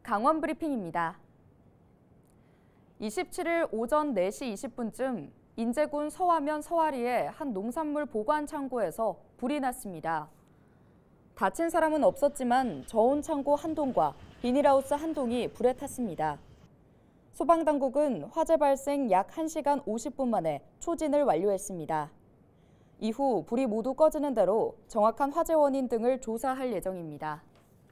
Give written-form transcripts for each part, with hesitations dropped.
강원 브리핑입니다. 27일 오전 4시 20분쯤 인제군 서화면 서화리의 한 농산물 보관 창고에서 불이 났습니다. 다친 사람은 없었지만 저온 창고 한 동과 비닐하우스 한 동이 불에 탔습니다. 소방당국은 화재 발생 약 1시간 50분 만에 초진을 완료했습니다. 이후 불이 모두 꺼지는 대로 정확한 화재 원인 등을 조사할 예정입니다.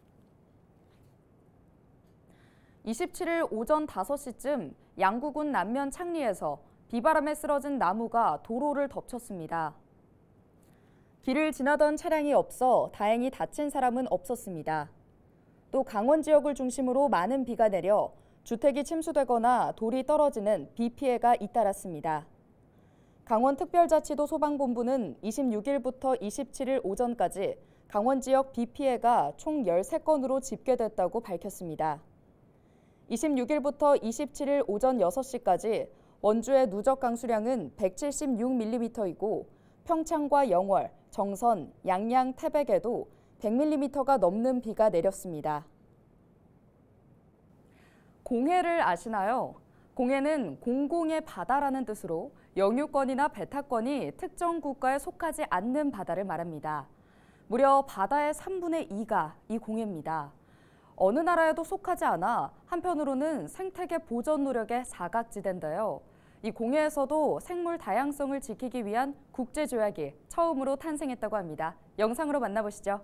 27일 오전 5시쯤 양구군 남면 창리에서 비바람에 쓰러진 나무가 도로를 덮쳤습니다. 길을 지나던 차량이 없어 다행히 다친 사람은 없었습니다. 또 강원 지역을 중심으로 많은 비가 내려 주택이 침수되거나 돌이 떨어지는 비 피해가 잇따랐습니다. 강원특별자치도 소방본부는 26일부터 27일 오전까지 강원 지역 비 피해가 총 13건으로 집계됐다고 밝혔습니다. 26일부터 27일 오전 6시까지 원주의 누적 강수량은 176mm이고 평창과 영월, 정선, 양양, 태백에도 100mm가 넘는 비가 내렸습니다. 공해를 아시나요? 공해는 공공의 바다라는 뜻으로 영유권이나 배타권이 특정 국가에 속하지 않는 바다를 말합니다. 무려 바다의 3분의 2가 이 공해입니다. 어느 나라에도 속하지 않아 한편으로는 생태계 보전 노력의 사각지대인데요. 이 공해에서도 생물 다양성을 지키기 위한 국제조약이 처음으로 탄생했다고 합니다. 영상으로 만나보시죠.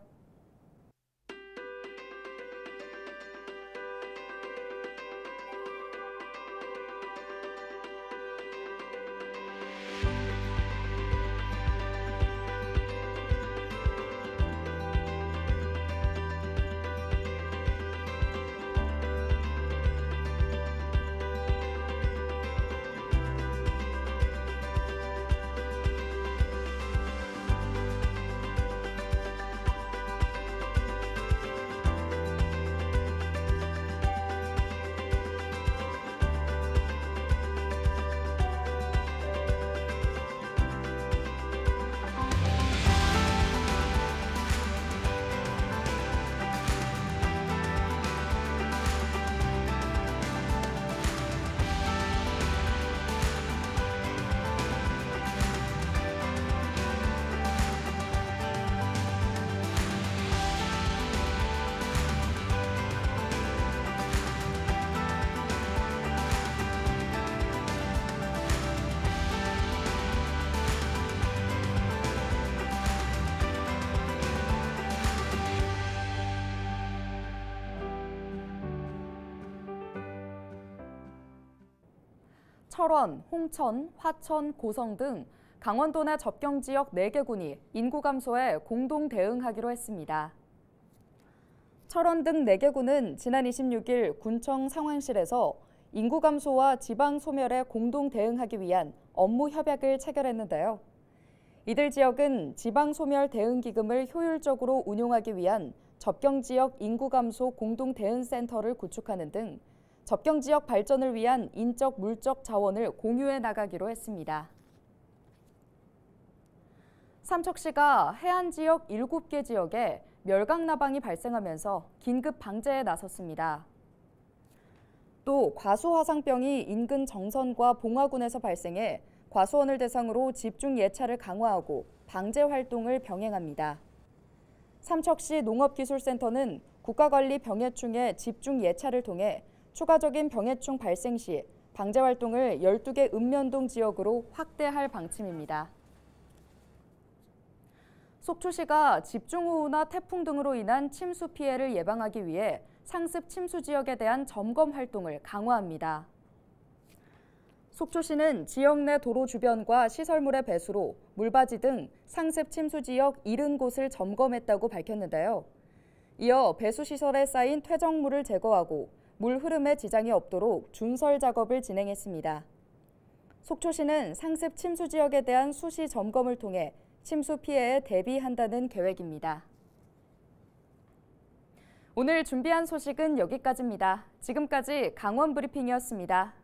철원, 홍천, 화천, 고성 등 강원도 내 접경 지역 4개 군이 인구 감소에 공동 대응하기로 했습니다. 철원 등 4개 군은 지난 26일 군청 상황실에서 인구 감소와 지방 소멸에 공동 대응하기 위한 업무 협약을 체결했는데요. 이들 지역은 지방 소멸 대응 기금을 효율적으로 운용하기 위한 접경 지역 인구 감소 공동 대응 센터를 구축하는 등 접경 지역 발전을 위한 인적, 물적 자원을 공유해 나가기로 했습니다. 삼척시가 해안 지역 7개 지역에 멸강나방이 발생하면서 긴급 방제에 나섰습니다. 또 과수화상병이 인근 정선과 봉화군에서 발생해 과수원을 대상으로 집중 예찰을 강화하고 방제 활동을 병행합니다. 삼척시 농업기술센터는 국가관리 병해충의 집중 예찰을 통해 추가적인 병해충 발생 시 방제 활동을 12개 읍면동 지역으로 확대할 방침입니다. 속초시가 집중호우나 태풍 등으로 인한 침수 피해를 예방하기 위해 상습 침수 지역에 대한 점검 활동을 강화합니다. 속초시는 지역 내 도로 주변과 시설물의 배수로 물바지 등 상습 침수 지역 70곳을 점검했다고 밝혔는데요. 이어 배수시설에 쌓인 퇴적물을 제거하고 물 흐름에 지장이 없도록 준설 작업을 진행했습니다. 속초시는 상습 침수 지역에 대한 수시 점검을 통해 침수 피해에 대비한다는 계획입니다. 오늘 준비한 소식은 여기까지입니다. 지금까지 강원 브리핑이었습니다.